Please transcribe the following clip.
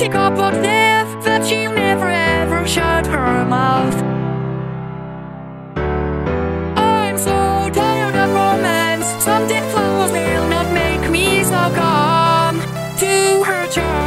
Take up what left, that she never ever shut her mouth. I'm so tired of romance. Some dead flowers will not make me succumb to her charm.